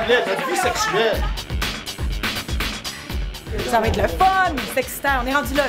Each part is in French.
parlait, notre vie sexuelle. Ça va être le fun, c'est excitant, on est rendu là.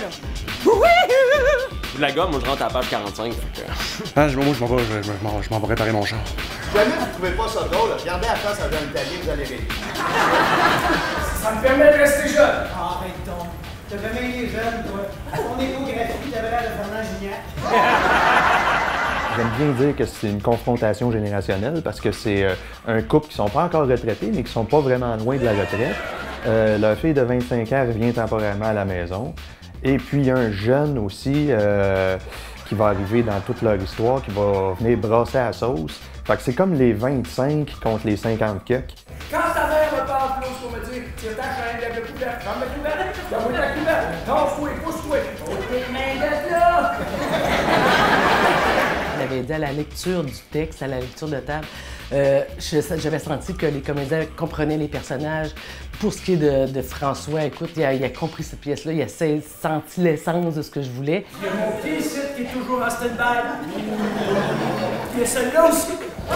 La gomme, moi je rentre à la page 45. Ah, moi je m'en vais réparer mon char. Jamais vous trouvez pas ça drôle, regardez la face à un Italien, vous allez rire. Ça me permet de rester jeune. Arrête donc. T'as jamais été jeune, toi. À ton échographie, t'avais l'air de Fernand Gignac. J'aime bien dire que c'est une confrontation générationnelle parce que c'est un couple qui sont pas encore retraités, mais qui sont pas vraiment loin de la retraite. Leur fille de 25 ans revient temporairement à la maison. Et puis, il y a un jeune aussi qui va arriver dans toute leur histoire, qui va venir brasser à la sauce. Fait que c'est comme les 25 contre les 50 cucks. Quand ta mère me parle plus, on me dit, tiens ta chaîne, lève le couvert, ferme le couvert, ferme la couvert, danse-toi, pousse-toi, oh tes mains de là! On avait dit à la lecture du texte, à la lecture de table, j'avais senti que les comédiens comprenaient les personnages. Pour ce qui est de François, écoute, il a compris cette pièce-là, il a senti l'essence de ce que je voulais. Il y a mon pied ici qui est toujours en stand-by. Il y a celui-là aussi.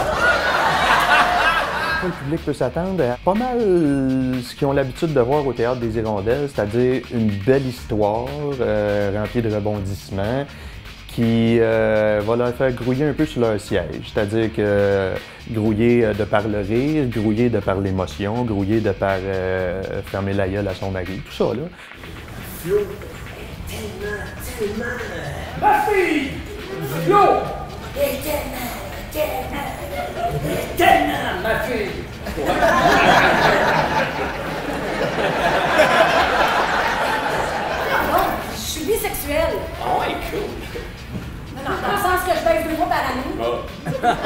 Le public peut s'attendre à pas mal ce qu'ils ont l'habitude de voir au Théâtre des Hirondelles, c'est-à-dire une belle histoire remplie de rebondissements qui va leur faire grouiller un peu sur leur siège. C'est-à-dire que grouiller de par le rire, grouiller de par l'émotion, grouiller de par fermer la gueule à son mari, tout ça, là. Flo, tellement... Ma fille! Flo! Tellement, ma fille! Je suis bisexuelle. Ah ouais, cool. Non, dans le sens que je baisse 2 fois par année.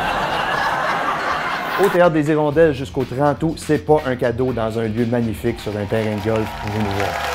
Au Théâtre des Hirondelles jusqu'au 30 août, c'est pas un cadeau dans un lieu magnifique sur un terrain de golf. Venez nous voir.